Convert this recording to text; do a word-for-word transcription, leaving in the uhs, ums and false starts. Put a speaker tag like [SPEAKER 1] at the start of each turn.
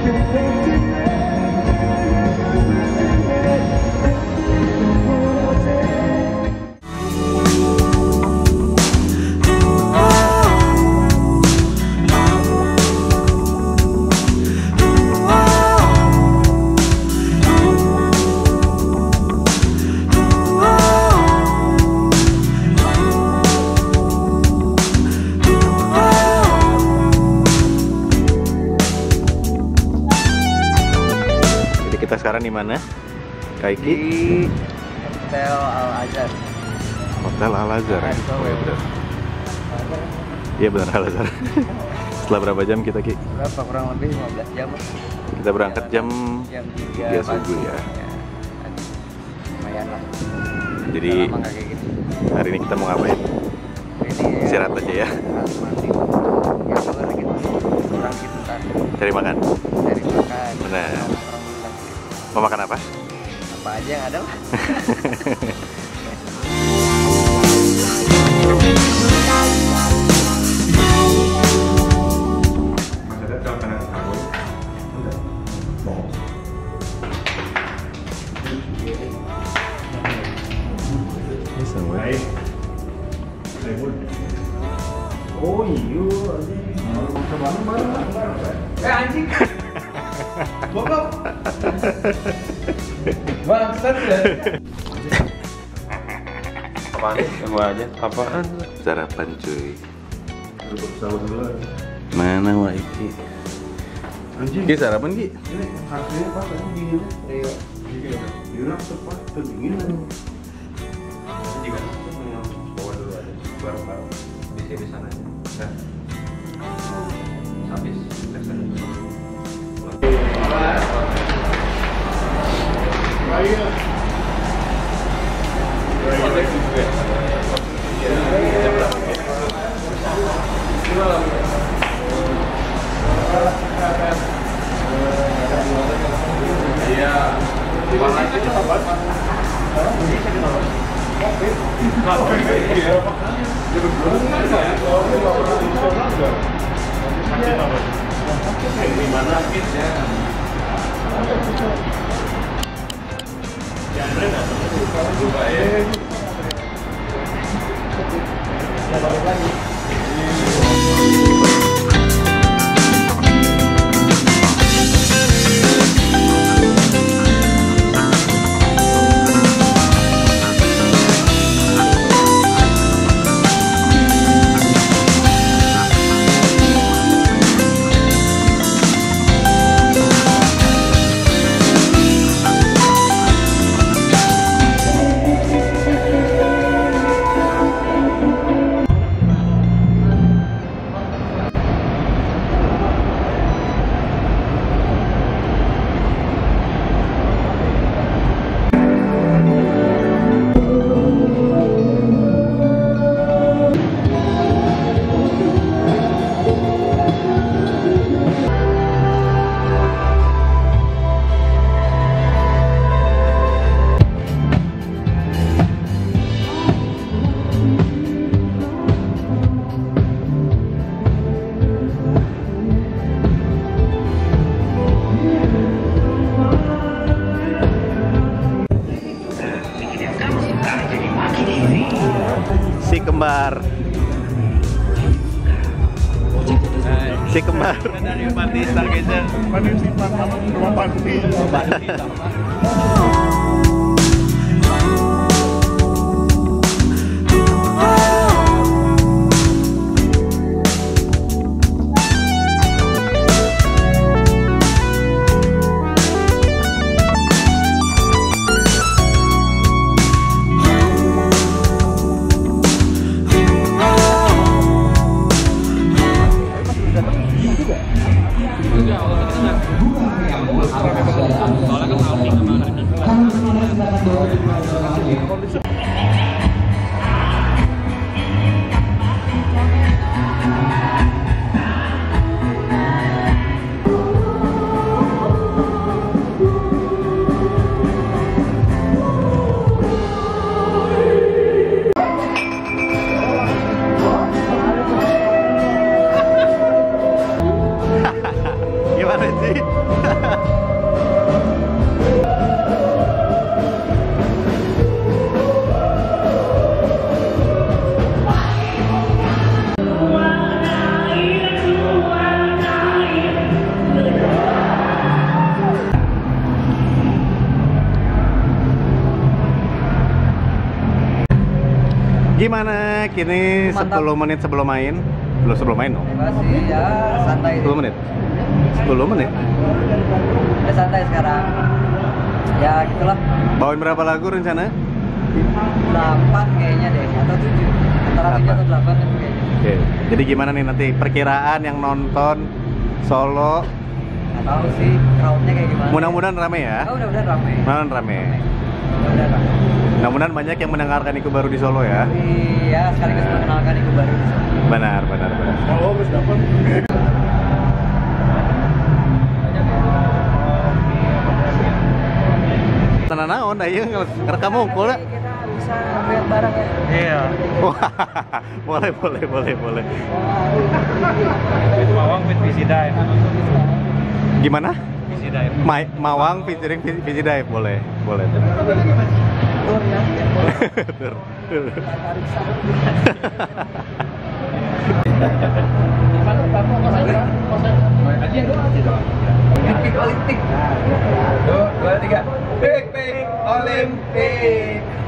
[SPEAKER 1] Kita sekarang di mana? Kaiki?
[SPEAKER 2] Di Hotel Al-Azhar.
[SPEAKER 1] Hotel Al-Azhar. Oh ya benar. Iya benar Al-Azhar. Setelah berapa jam kita Ki?
[SPEAKER 2] Berapa? Kurang lebih lima belas jam.
[SPEAKER 1] Kita berangkat jam
[SPEAKER 2] jam
[SPEAKER 1] tiga subuh ya.
[SPEAKER 2] ya. Lumayan lah.
[SPEAKER 1] Jadi
[SPEAKER 2] lama nggak kayak gini.
[SPEAKER 1] hari ini kita mau ngapain?
[SPEAKER 2] Ini
[SPEAKER 1] Istirahat aja ya.
[SPEAKER 2] mandi. Ya kalau gitu. Kurang gitu kan.
[SPEAKER 1] Cari makan.
[SPEAKER 2] Dari makan.
[SPEAKER 1] Benar.
[SPEAKER 2] Nongkrong.
[SPEAKER 1] Mau makan apa?
[SPEAKER 2] Apa aja yang ada lah.
[SPEAKER 3] Oh iya, eh anjing, bokap, bangsat ya.
[SPEAKER 1] Apaan? Yang aja. Apaan? Sarapan cuy. Mana Waiki?
[SPEAKER 3] Anjing.
[SPEAKER 1] Ki sarapan Ki?
[SPEAKER 3] Ini hasilnya pas tadi dinginnya. Iya. Dinginnya tepat kedinginan.
[SPEAKER 4] Juga bawa dulu aja bareng-bareng di sini sana aja. Habis lesson.
[SPEAKER 3] Ayo.
[SPEAKER 4] Iya. Warnanya apa?
[SPEAKER 3] Di mana kitnya?
[SPEAKER 1] Si kembar. Si kembar.
[SPEAKER 4] Dari Batista gitu.
[SPEAKER 3] Batista, rumah Batista.
[SPEAKER 1] Gimana sih? Gimana kini
[SPEAKER 2] Mantap.
[SPEAKER 1] sepuluh menit sebelum main? Belum sebelum main dong?
[SPEAKER 2] Masih ya santai.
[SPEAKER 1] sepuluh menit? sepuluh menit?
[SPEAKER 2] Ya santai sekarang. Ya gitulah.
[SPEAKER 1] Bawain berapa lagu rencana?
[SPEAKER 2] delapan kayaknya deh atau tujuh. Antara tujuh atau delapan itu kayaknya.
[SPEAKER 1] Oke. Jadi gimana nih nanti perkiraan yang nonton Solo?
[SPEAKER 2] Nggak tahu sih crowdnya kayak gimana.
[SPEAKER 1] Mudah-mudahan rame ya.
[SPEAKER 2] Oh, mudah-mudahan rame.
[SPEAKER 1] Mudah-mudahan rame.
[SPEAKER 2] Mudah-mudahan rame.
[SPEAKER 1] Mudah-mudahan banyak yang mendengarkan Iku baru di Solo ya.
[SPEAKER 2] Iya, sekaligus mengenalkan Iku baru di sana.
[SPEAKER 1] Benar, benar, benar.
[SPEAKER 3] Oh, wis dapat.
[SPEAKER 1] Tenan naon ayeuna ngerekam unggul ya.
[SPEAKER 2] Kita bisa lihat bareng ya.
[SPEAKER 4] Iya.
[SPEAKER 1] Wah, boleh, boleh, boleh, boleh.
[SPEAKER 4] Itu Mawang fit Visi Dive.
[SPEAKER 1] Gimana?
[SPEAKER 4] Visi Dive.
[SPEAKER 1] Ma Mawang featuring Visi Dive boleh, boleh.
[SPEAKER 2] Tur ya.
[SPEAKER 1] Tur.
[SPEAKER 2] Olimpik, Olimpik.
[SPEAKER 3] Tuh, dua, tiga. Pik, pik, Olimpik.